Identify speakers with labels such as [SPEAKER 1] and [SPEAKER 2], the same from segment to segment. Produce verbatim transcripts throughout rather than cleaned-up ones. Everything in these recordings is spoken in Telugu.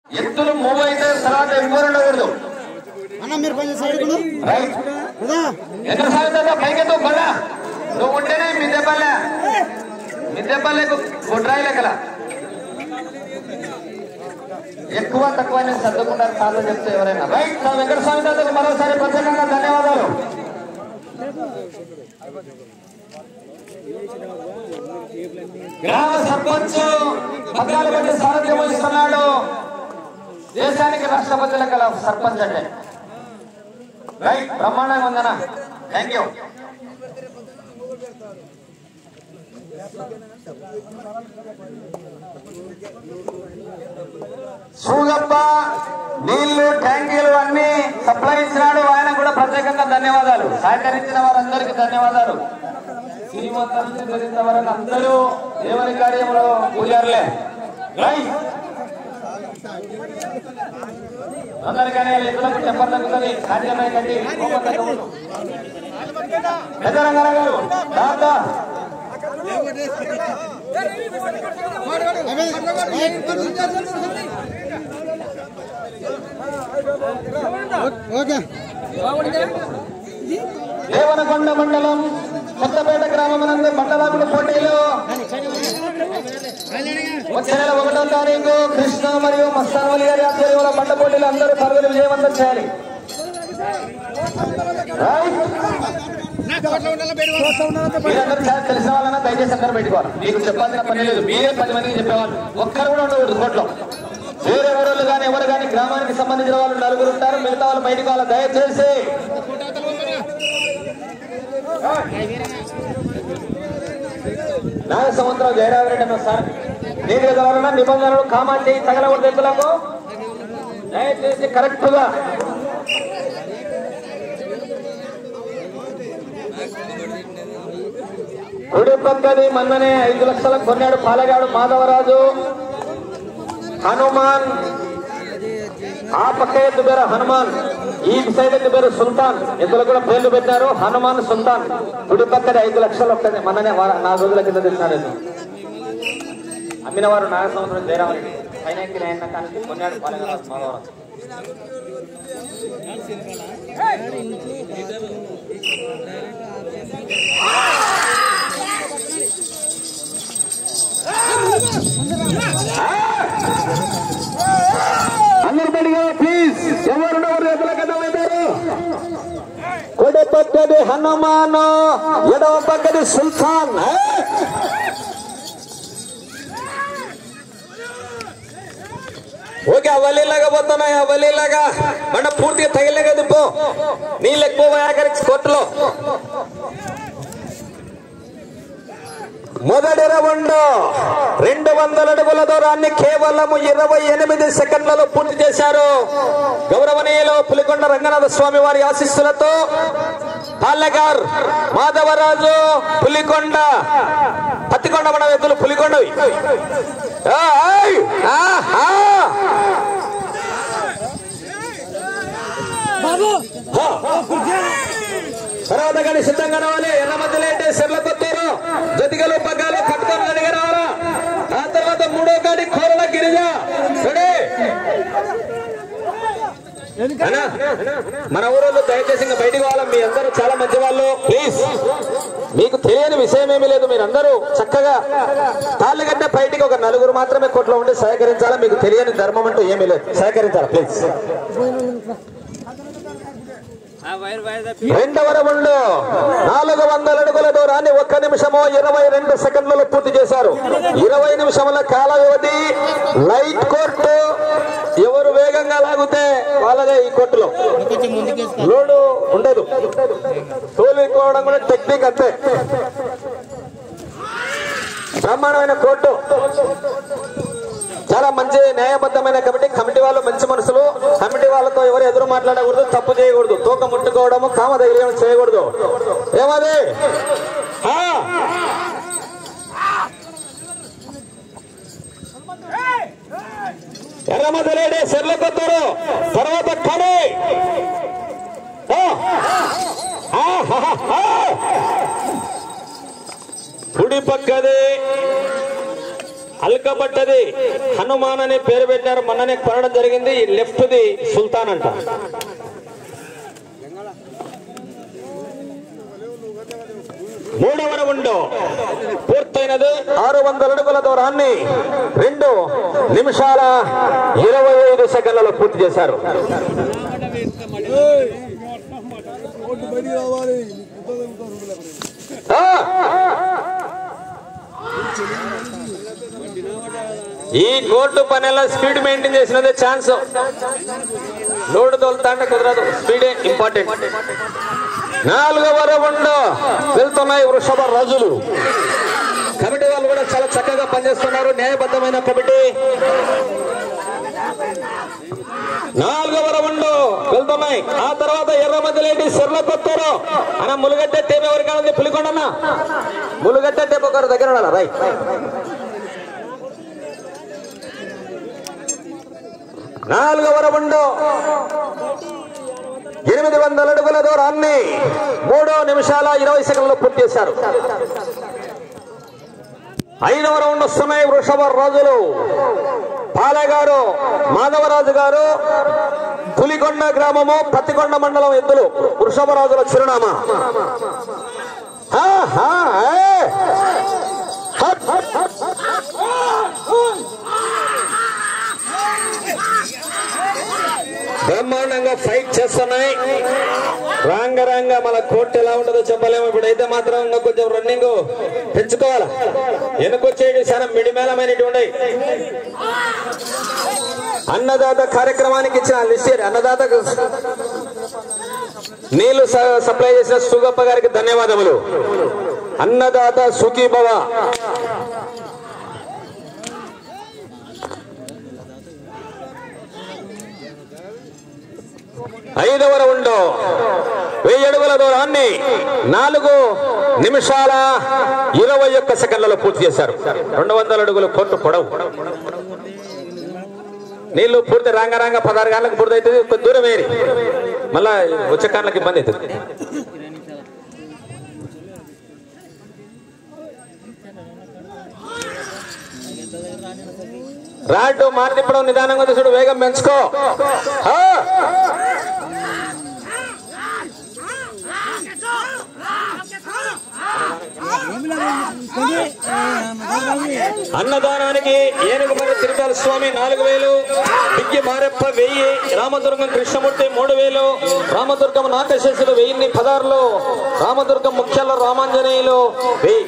[SPEAKER 1] ఎత్తులు మూవ్ అయితే తర్వాత ఎవ్వరు ఉండకూడదు అన్న. మీరు పని చేస్తారు రైట్. ఎక్కడ సాగుతుందో పైకెత్తు బల. నువ్వు ఉంటేనే మిద్దెపల్లె మిద్దెపల్లెకు గుడ్రాయి లెక్కల ఎక్కువ తక్కువ నేను సర్దుకుంటారు కాదు చెప్తే ఎవరైనా. రైట్. నా వెంకట స్వామి తాతకు మరోసారి ప్రత్యేకంగా ధన్యవాదాలు. గ్రామ సర్పంచ్ పగ్గాలు పెట్టి సారథ్యం వహిస్తున్నాడు. దేశానికి రాష్ట్రపతి లెక్కల సర్పంచ్ అంటే. రైట్. బ్రహ్మాండంగా ఉందనా. Thank you. సూగప్ప నీళ్లు ట్యాంకీలు అన్ని సప్లై ఇచ్చినాడు. ఆయన కూడా ప్రత్యేకంగా ధన్యవాదాలు. సహకరించిన వారందరికీ ధన్యవాదాలు. శ్రీమంత నుంచి జరిగిన వారిని అందరూ దేవుని కార్యంలో పూజారులే. రైట్. అందరికీ ఎదులకు చెప్పర్ తగ్గుతుంది. సాధ్యమై కండి పెద్దరంగారావు గారు దాదా దేవనకొండ మండలం కొత్తపేట గ్రామం మండలాకుల పోటీలు వచ్చే నెల ఒకటో తారీఖు కృష్ణ మరియు మస్తానవలి గారి ఆధ్వర్యంలో మండ పోటీలు అందరూ పరుగులు విజయవంతం చేయాలి. మీరందరూ చాలా తెలిసిన వాళ్ళన్నా దయచేసి అందరూ పెట్టుకోవాలి. మీకు చెప్పాల్సిన పని లేదు. మీరే పది మందికి చెప్పేవాళ్ళు. ఒక్కరు కూడా ఉండకూడదు కోట్లో. వేరే ఊరోళ్ళు కానీ ఎవరు కానీ గ్రామానికి సంబంధించిన వాళ్ళు నలుగురు ఉంటారు. మిగతా వాళ్ళు బయటకు వాళ్ళు దయచేసి నాలుగు సంవత్సరాలు జయరామరెడ్డి అన్న సార్ నీటి ద్వారా నిబంధనలు కామాంచి తగలకూడదు. ఎత్తులకు దయచేసి కరెక్ట్ గా కుడి పక్కది మొన్ననే ఐదు లక్షలకు కొన్నాడు పాలగాడు మాధవరాజు. హనుమాన్ ఆ పక్క ఎద్దు పేరు హనుమాన్, ఈ సైడ్ ఎద్దు పేరు సుల్తాన్. ఎద్దులు కూడా పేర్లు పెట్టారు. హనుమాన్ సుల్తాన్. కుడి పక్కది ఐదు లక్షలు వస్తుంది. మొన్ననే నాలుగు రోజుల కింద తెచ్చినాడు. అమ్మిన వారు నాగ సంవత్సరం జయరామరెడ్డి పైన ఎక్కిన ఆయన కానీ కొన్నాడు పాలగాడు మాధవరాజు. అందరు పడిగా ప్లీజ్. ఎవరున్నవారు ఎదుల కథమవుతారు. కుడి పక్కది హనుమాను, ఎడవ పక్కది సుల్తాన్. ఓకే అవలీలాగా పోతున్నాయి. అవలీలాగా మన పూర్తిగా తగిలే కదా పో. నీళ్ళు ఎక్కువ ఆఖరికి కోర్టులో మొదటి రౌండ్ రెండు వందల అడుగుల దూరాన్ని కేవలం ఇరవై ఎనిమిది సెకండ్లలో పూర్తి చేశారు. గౌరవనీయులు పులికొండ రంగనాథ స్వామి వారి ఆశీస్సులతో పాలెగార్ మాధవరాజు పులికొండ పత్తికొండ మన ఎద్దులు పులికొండవి. తర్వాత కానీ సిద్ధంగా రావాలి. ఎన్న మధ్యలో అయితే సెర్ల కొత్తూరు జతిగలు పగ్గాలు పట్టుకొని అడిగి రావాలా. ఆ తర్వాత మూడో కాడి కోరల గిరిజ. మన ఊరోళ్ళు దయచేసి ఇంకా బయటికి పోవాలి. మీ అందరూ చాలా మంచి వాళ్ళు. ప్లీజ్ మీకు తెలియని విషయం ఏమీ లేదు. మీరందరూ చక్కగా తాళ్ళగడ్డ బయటికి ఒక నలుగురు మాత్రమే కోట్లో ఉండి సహకరించాలా. మీకు తెలియని ధర్మం అంటూ ఏమీ లేదు. సహకరించాలా ప్లీజ్. రెండవ రౌండ్ నాలుగు వందల అడుగుల దూరాన్ని ఒక్క నిమిషము ఇరవై రెండు సెకండ్లలో పూర్తి చేశారు. ఇరవై నిమిషముల కాల వ్యవధి. లైట్ కోర్టు. ఎవరు వేగంగా లాగితే వాళ్ళదే ఈ కోర్టులో లోడు ఉండదు. తోలుకోవడం కూడా టెక్నిక్ అంతే. బ్రహ్మాండమైన కోర్టు. చాలా మంచి న్యాయబద్ధమైన కమిటీ. కమిటీ వాళ్ళు మంచి మనసులు. కమిటీ వాళ్ళతో ఎవరు ఎదురు మాట్లాడకూడదు, తప్పు చేయకూడదు, తోక ముట్టుకోవడము కామధైర్యం చేయకూడదు. ఏమది ఎర్రమదలేడే సెర్ల కొత్తూరు. తర్వాత కడే కుడి పక్కది అల్కబట్టది హనుమాన్ అనే పేరు పెట్టారు. మొన్ననే కొనడం జరిగింది. లెఫ్ట్ ది సుల్తాన్ అంట. మూడవ రౌండ్ పూర్తయినది. ఆరు వందల అడుగుల దూరాన్ని రెండు నిమిషాల ఇరవై ఐదు సెకండ్లలో పూర్తి చేశారు. ఈ కోర్టు పనిలో స్పీడ్ మెయింటైన్ చేసినదే ఛాన్స్. లోడ్ తోలుతా అంటే కుదరదు. స్పీడే ఇంపార్టెంట్. నాలుగవ రౌండ్ వెళ్తున్నాయి వృషభ రాజులు. కమిటీ వాళ్ళు కూడా చాలా చక్కగా పనిచేస్తున్నారు. న్యాయబద్ధమైన కమిటీ. నాలుగవ రౌండ్ వెళ్తున్నాయి. ఆ తర్వాత ఎర్రమద్దిలేటి సిర్ల కొత్తూరు అన్న ములుగడ్డ టేప్ ఎవరికి కావాలి? పులికొండన్న ములుగడ్డ టేప్ ఒకరు దగ్గర ఉండాలి. రై నాలుగవ రౌండ్ ఎనిమిది వందల అడుగుల దూరాన్ని మూడు నిమిషాల ఇరవై సెకండ్లు పూర్తి చేశారు. ఐదవ రౌండ్ వస్తున్నాయి వృషభ రాజులు. పాలెగారు మాధవరాజు గారు, పులికొండ గ్రామము, పత్తికొండ మండలం ఎద్దులు వృషభ రాజుల చిరునామా. బ్రహ్మాండంగా ఫైట్ చేస్తున్నాయి. రాంగ రాంగ మన కోర్టు ఎలా ఉంటుందో చెప్పలేము. ఇప్పుడైతే మాత్రం ఇంకా కొంచెం రన్నింగ్ పెంచుకోవాలా. వెనుకొచ్చేటి చాలా మిడిమేళమైనటువంటి అన్నదాత కార్యక్రమానికి ఇచ్చిన లిస్ట్ అన్నదాత నీళ్లు సప్లై చేసిన సుగప్ప గారికి ధన్యవాదములు. అన్నదాత సుఖీభవ. ఐదవ రౌండ్ వెయ్యి అడుగుల దూరాన్ని నాలుగు నిమిషాల ఇరవై ఒక్క సెకండ్లలో పూర్తి చేశారు. రెండు వందల అడుగులు కోర్టు పొడవు. నీళ్లు పూర్తి రాంగరాంగ పదహారు గంటలకు పూర్తి అవుతుంది. కొద్ది దూరం వేరి మళ్ళా వచ్చే కాళ్ళకి ఇబ్బంది అవుతుంది. రాడ్డు మారినప్పుడు నిదానంగా చూడు, వేగం పెంచుకో. అన్నదానానికి ఏనుగుమర్రి తిరుపతి స్వామి నాలుగు వేలు, బిగ్గి మారెప్ప వెయ్యి, రామదుర్గం కృష్ణమూర్తి మూడు వేలు, రామదుర్గం నాగశేషులు వెయ్యిన్ని పదార్లు, రామదుర్గం ముఖ్యాల రామాంజనేయులు వెయ్యి.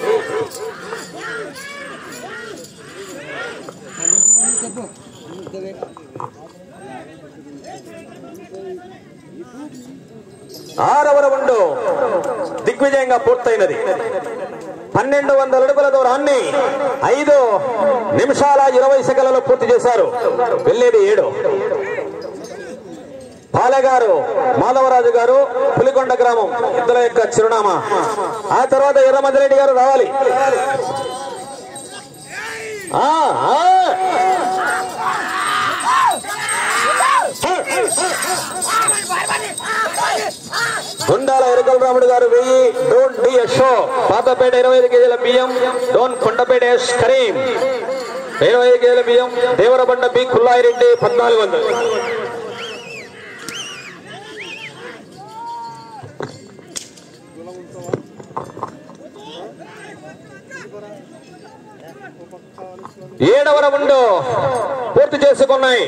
[SPEAKER 1] ఆరవ రౌండ్ దిగ్విజయంగా పూర్తయినది. పన్నెండు వందల అడుగుల దూరాన్ని ఐదు నిమిషాల ఇరవై సెకండ్లలో పూర్తి చేశారు. వెళ్ళేది ఏడు. పాలెగారు మాధవరాజు గారు, పులికొండ గ్రామం ఇద్దల యొక్క చిరునామా. ఆ తర్వాత ఎర్రమద్దిరెడ్డి గారు రావాలి. గుండాల ఎరుకల రాముడు గారు వెయ్యి, డోన్ డి యశో పాతపేట ఇరవై ఐదు కేజీల బియ్యం, డోన్ కొండపేట ఎస్ కరీం ఇరవై ఐదు కేజీల బియ్యం, దేవరబండ బి కుల్లాయిరెడ్డి పద్నాలుగు వందలు. ఏడవ రౌండ్ పూర్తి చేసుకున్నాయి.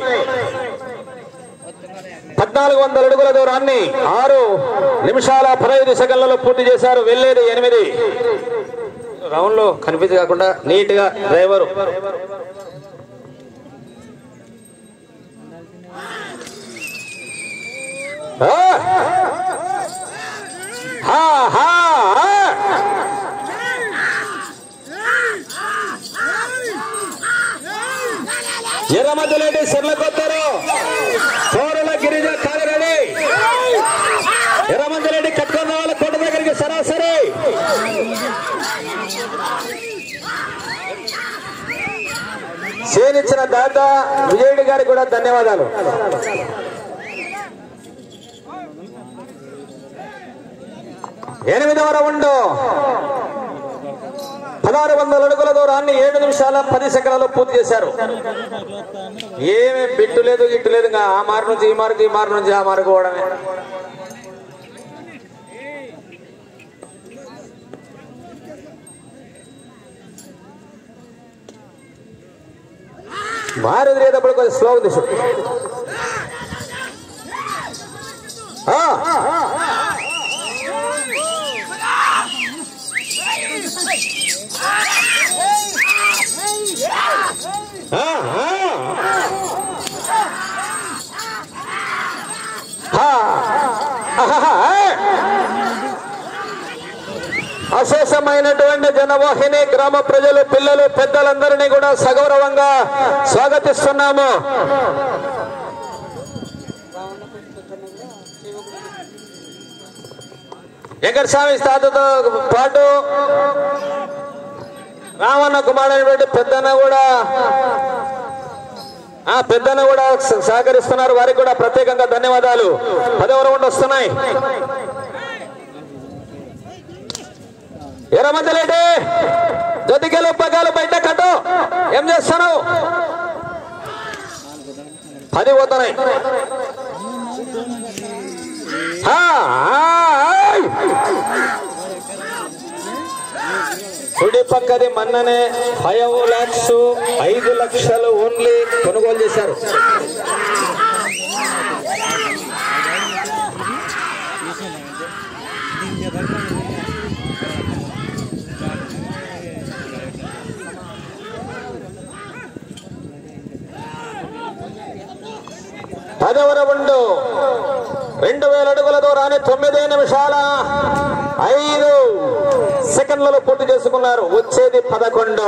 [SPEAKER 1] పద్నాలుగు వందల అడుగుల దూరాన్ని ఆరు నిమిషాల పదహైదు సెకండ్లలో పూర్తి చేశారు. వెళ్ళేది ఎనిమిది. రౌండ్ లో కన్ఫ్యూజ్ కాకుండా నీట్ గా డ్రైవరు ఎర్రమద్దిలేటి సిర్ల కొత్తూరు, కోరల గిరిజ కాలరెడ్డి, ఎర్రమద్దిలేటి కట్టుకున్న వాళ్ళ కోట దగ్గరికి సరాసరి చేనిచ్చిన దాత విజయుడి గారికి కూడా ధన్యవాదాలు. ఎనిమిదవ రౌండ్ పదహారు వందల అడుగుల దూరాన్ని ఏడు నిమిషాల పది సెకండ్లలో పూర్తి చేశారు. ఏమీ బిట్టు లేదు గిట్టు లేదు, ఇంకా ఆ మారు నుంచి ఈ మార్కు, ఈ మారు నుంచి ఆ మార్కు పోవడమే. మారు తిరిగేటప్పుడు కొంచెం స్లో ఉంది. అశేషమైనటువంటి జనవాహిని, గ్రామ ప్రజలు, పిల్లలు, పెద్దలందరినీ కూడా సగౌరవంగా స్వాగతిస్తున్నాము. వెంకటస్వామి తాతతో పాటు రామన్న కుమారుడైనటువంటి పెద్దన్న కూడా ఆ పెద్దన్న కూడా సహకరిస్తున్నారు. వారికి కూడా ప్రత్యేకంగా ధన్యవాదాలు. పదవ రౌండ్ వస్తున్నాయి. ఎర్రమందలేటి జొద్దికెళ్ళు పగాలు బయట కట్టు. ఏం చేస్తున్నావు? పది పోతున్నాయి. కుడి పక్కది మన్ననే ఫైవ్ లాక్స్ ఐదు లక్షలు ఓన్లీ కొనుగోలు చేశారు. పదవ రౌండ్ రెండు వేల అడుగుల దూరాన్ని తొమ్మిది నిమిషాల ఐదు సెకండ్లలో పూర్తి చేసుకున్నారు. వచ్చేది పదకొండు.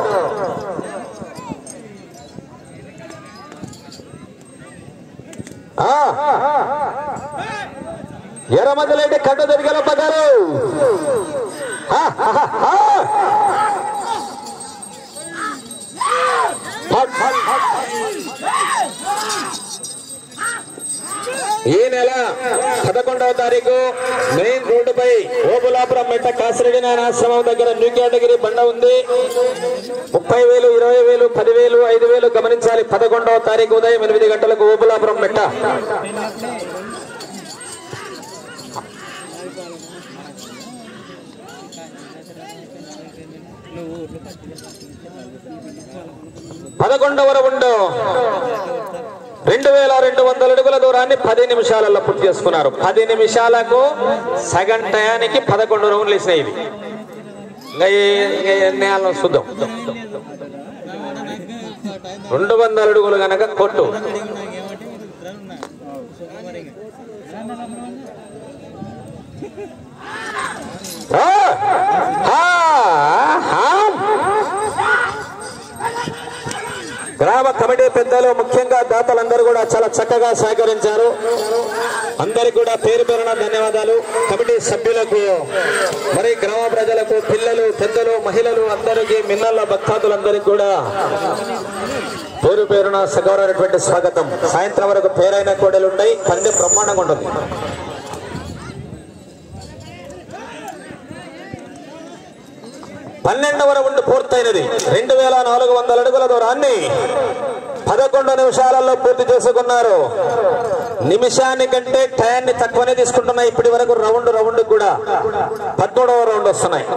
[SPEAKER 1] ఎర్రమద్దిలేటి కట్టు తిరిగేలా పడ్డారు. ఈ నెల పదకొండవ తారీఖు మెయిన్ రోడ్డుపై ఓబులాపురం మెట్ట కాసిరెడ్డి నారాయణ ఆశ్రమం దగ్గర న్యూ కేటగిరీ బండ ఉంది. ముప్పై వేలు, ఇరవై వేలు, పదివేలు, ఐదు వేలు గమనించాలి. పదకొండవ తారీఖు ఉదయం ఎనిమిది గంటలకు ఓబులాపురం మెట్ట. పదకొండవ రౌండ్ రెండు వేల రెండు వందల అడుగుల దూరాన్ని పది నిమిషాలలో పూర్తి చేసుకున్నారు. పది నిమిషాలకు సగం టయానికి పదకొండు రౌండ్లు వేసినాయి. ఇది ఇంకా ఎన్ని చూద్దాం. రెండు వందల అడుగులు కనుక కొట్టు. గ్రామ కమిటీ పెద్దలు, ముఖ్యంగా దాతలందరూ కూడా చాలా చక్కగా సహకరించారు. అందరికి కూడా పేరు పేరున ధన్యవాదాలు. కమిటీ సభ్యులకు, మరి గ్రామ ప్రజలకు, పిల్లలు, పెద్దలు, మహిళలు అందరికీ, మిన్నల్ల భక్తాదులందరికీ కూడా పేరు పేరున సగౌరవమైనటువంటి స్వాగతం. సాయంత్రం వరకు పేరైన కోడలు ఉంటాయి. పందె బ్రహ్మాండంగా ఉంటుంది. పన్నెండవ రౌండ్ పూర్తయినది. రెండు వేల నాలుగు వందల అడుగుల దూరాన్ని పదకొండు నిమిషాలలో పూర్తి చేసుకున్నారు. నిమిషానికంటే టయాన్ని తక్కువనే తీసుకుంటున్నాయి ఇప్పటి వరకు. రౌండ్ రౌండ్ కూడా పదమూడవ రౌండ్ వస్తున్నాయి.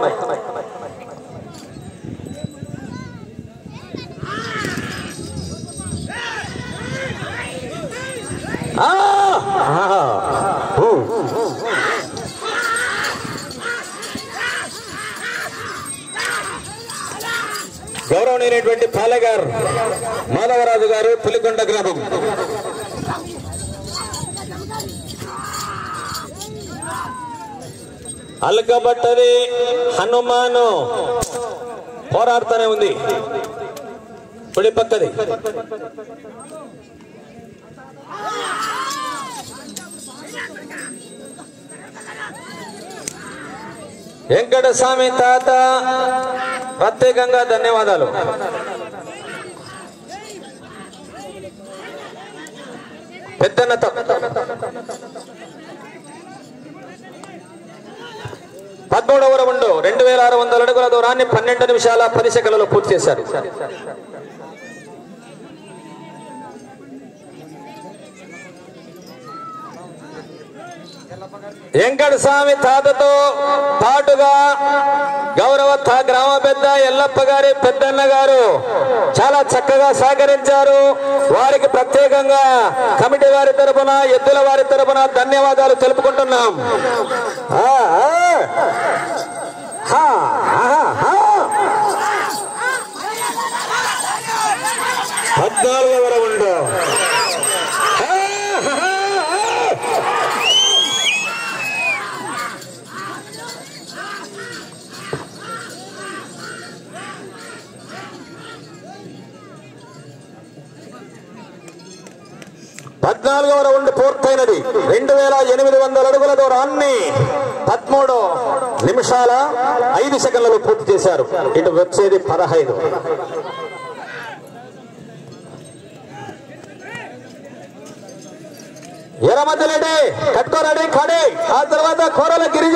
[SPEAKER 1] గౌరవనీయులైనటువంటి పాలెగారు మాధవరాజు గారు, పులికొండ గ్రామం. అల్కబట్టది హనుమాను పోరాడుతూనే ఉంది. పుడి పక్కది వెంకటస్వామి తాత ప్రత్యేకంగా ధన్యవాదాలు. పెద్దన్నతో పదమూడవ రౌండ్ రెండు వేల ఆరు వందల అడుగుల దూరాన్ని పన్నెండు నిమిషాల పది సెకండ్లలో పూర్తి చేశారు. వెంకట స్వామి తాతతో పాటుగా గౌరవ గ్రామ పెద్ద ఎల్లప్ప గారి పెద్దన్న గారు చాలా చక్కగా సహకరించారు. వారికి ప్రత్యేకంగా కమిటీ వారి తరపున ఎద్దుల వారి తరపున ధన్యవాదాలు తెలుపుకుంటున్నాం. పద్నాలుగవ రౌండ్ పద్నాలుగవ రౌండ్ పూర్తయినది. రెండు వేల ఎనిమిది వందల అడుగుల దూరాన్ని పదమూడు నిమిషాల ఐదు సెకండ్లలో పూర్తి చేశారు. ఇటు వచ్చేది పదహైదు. ఎర్రమద్దెరెడ్డి కట్టుకోరెడ్డి ఖాళీ. ఆ తర్వాత కోరల గిరిజ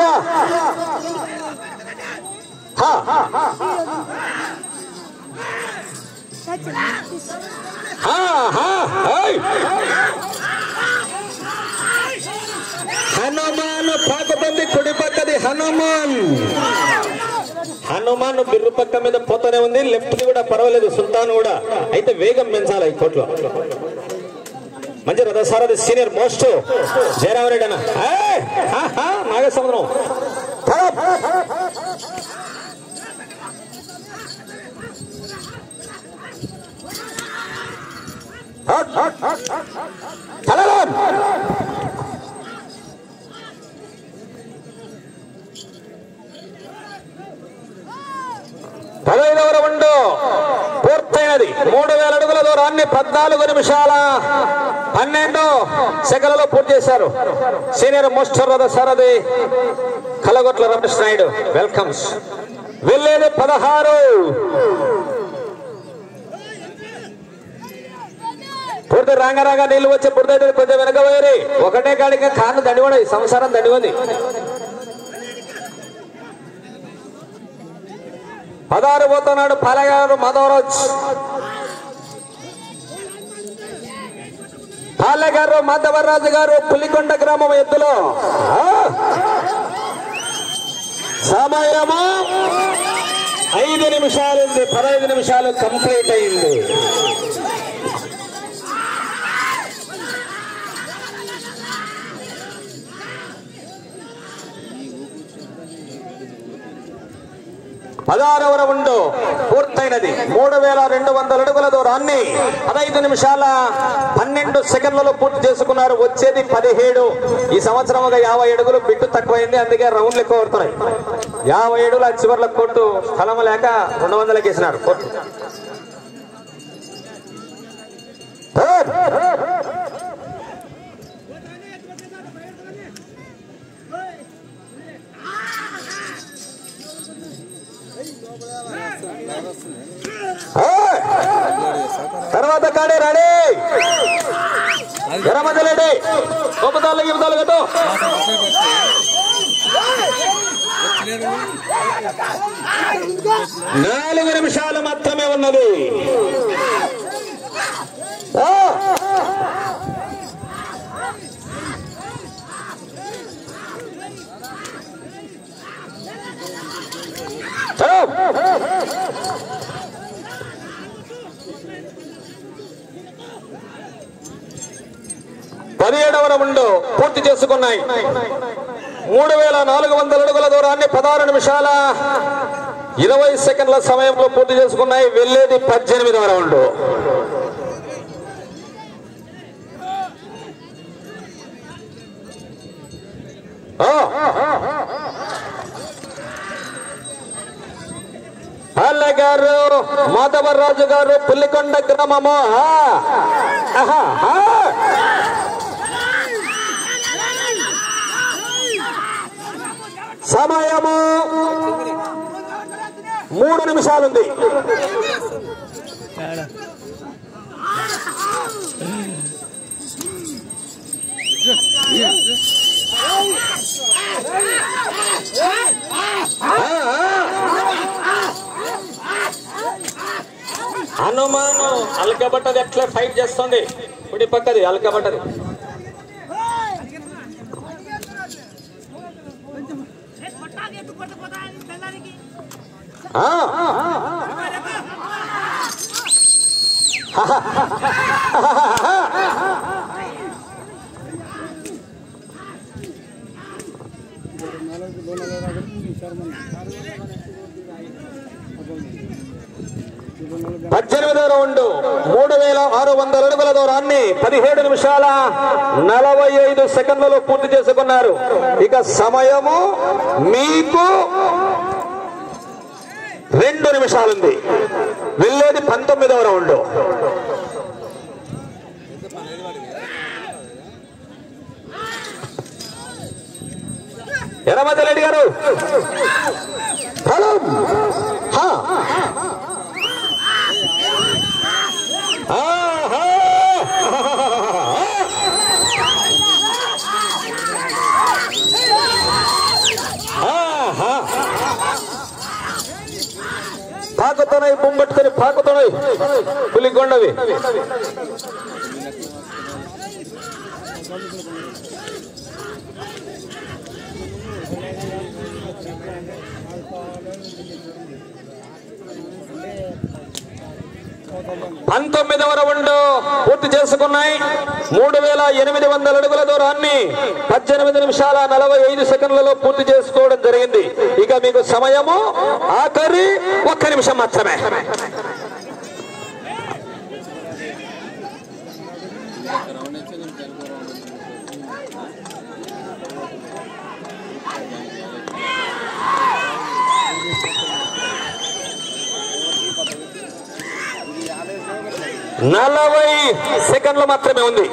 [SPEAKER 1] హనుమాన్ పాకబంది కుడి పక్కది హనుమాన్ హనుమాన్ బిర్రు పక్క మీద పోతూనే ఉంది. లెఫ్ట్ ది కూడా పర్వాలేదు, సుల్తాన్ కూడా. అయితే వేగం పెంచాలి ఈ కోట్లో. మంచి రథసారథి సీనియర్ మోస్ట్ జయరామరెడ్డి అన్న నాగసముద్రం. పదహైదవ రౌండ్ పూర్తయినది. మూడు వేల అడుగుల దూరాన్ని పద్నాలుగు నిమిషాల పన్నెండు సెకండ్లలో పూర్తి చేశారు. సీనియర్ మోస్ట్ రథ సారథి కలగొట్ల రమేష్ నాయుడు వెల్కమ్స్. వెళ్ళేది పదహారు. పూర్తి రాంగరాగా నీళ్లు వచ్చే పూర్తయితే కొంచెం వెనకబోయేది. ఒకటే కాడిగా కాళ్ళు దండివడి సంసారం దండివంది. పదహారు పోతున్నాడు పాలగారు మాధవరాజ్. పాలగారు మాధవరాజు గారు పులికొండ గ్రామం ఎద్దులో సమయము ఐదు నిమిషాలు. పదహైదు నిమిషాలు కంప్లీట్ అయింది. పదహారవ రౌండ్ పూర్తయినది. మూడు వేల రెండు వందల అడుగుల దూరాన్ని పదహైదు నిమిషాల పన్నెండు సెకండ్లలో పూర్తి చేసుకున్నారు. వచ్చేది పదిహేడు. ఈ సంవత్సరం ఒక యాభై అడుగులు బిట్టు తక్కువైంది, అందుకే రౌండ్లు ఎక్కువ పడుతున్నాయి. యాభై ఏడుల చివర్ల కోర్టు స్థలం లేక రెండు వందలకి వేసినారు కోర్టు. తర్వాత కాడే రాడే ఎర్రమద్దెరెడ్డి గోపతాళ్ళు గిపతాళ్ళు కట్టు. నాలుగు నిమిషాలు మాత్రమే ఉన్నది. పదిహేడవ రౌండ్ పూర్తి చేసుకున్నాయి. మూడు వేల నాలుగు వందల అడుగుల దూరాన్ని పదహారు నిమిషాల ఇరవై సెకండ్ల సమయంలో పూర్తి చేసుకున్నాయి. వెళ్ళేది పద్దెనిమిదవ రౌండ్. పాలగారు మాధవరాజు గారు పుల్లికొండ గ్రామము. సమయము మూడు నిమిషాలుంది. హనుమాను అలకబట్టది ఎట్లా ఫైట్ చేస్తుంది కుడి పక్కది అలకబట్టది పద్దెనిమిదో రౌండ్ మూడు వేల ఆరు వందల అడుగుల దూరాన్ని పదిహేడు నిమిషాల నలభై ఐదు సెకండ్లలో పూర్తి చేసుకున్నారు. ఇక సమయము మీకు రెండు నిమిషాలుంది. వెళ్ళేది పంతొమ్మిదవ రౌండ్. ఎర్రమతిరెడ్డి గారు హలో పాకుతున్నాయి బొంబట్టుకొని పాకుతున్నాయి పులిగొండవి. పంతొమ్మిదవ రౌండ్ పూర్తి చేసుకున్నాయి. మూడు వేల ఎనిమిది వందల అడుగుల దూరాన్ని పద్దెనిమిది నిమిషాల నలభై ఐదు సెకండ్లలో పూర్తి చేసుకోవడం జరిగింది. ఇక మీకు సమయము ఆఖరి ఒక్క నిమిషం మాత్రమే. నలభై సెకండ్లు మాత్రమే ఉంది.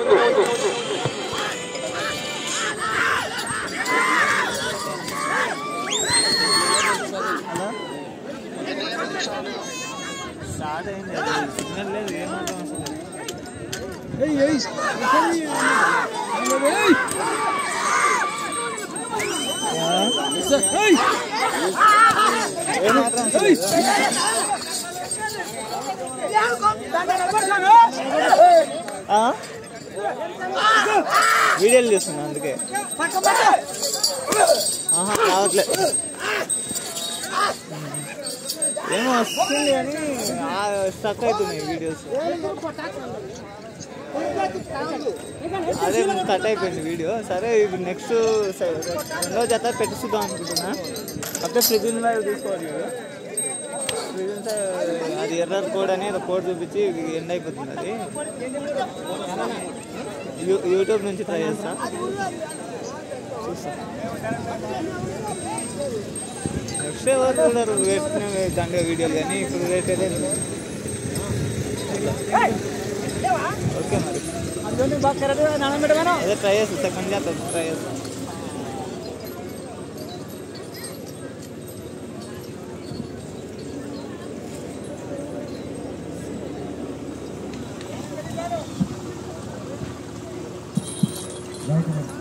[SPEAKER 2] వీడియోలు చేస్తున్నా అందుకే రావట్లే. ఏమో వస్తుంది కానీ స్టక్ అవుతున్నాయి వీడియోస్. అదే కట్ అయిపోయింది వీడియో. సరే ఇప్పుడు నెక్స్ట్ రెండో జత పెట్టిస్తాం అనుకుంటున్నా. అప్పుడే ఫ్రిడ్జ్ లైవ్ తీసుకోవాలి కదా. అది ఎర్రర్ కోడ్ అని కోడ్ చూపించి ఎండ్ అయిపోతుంది. అది యూట్యూబ్ నుంచి ట్రై చేస్తా చూస్తా. నెక్స్ట్ ఎవరు చూడరు వేసుకునే దండగా వీడియోలు, కానీ ఇప్పుడు రేట్ అయితే ఓకే. మరి అదే ట్రై చేస్తా. సెకండ్ జాత ట్రై చేస్తా.
[SPEAKER 3] Right.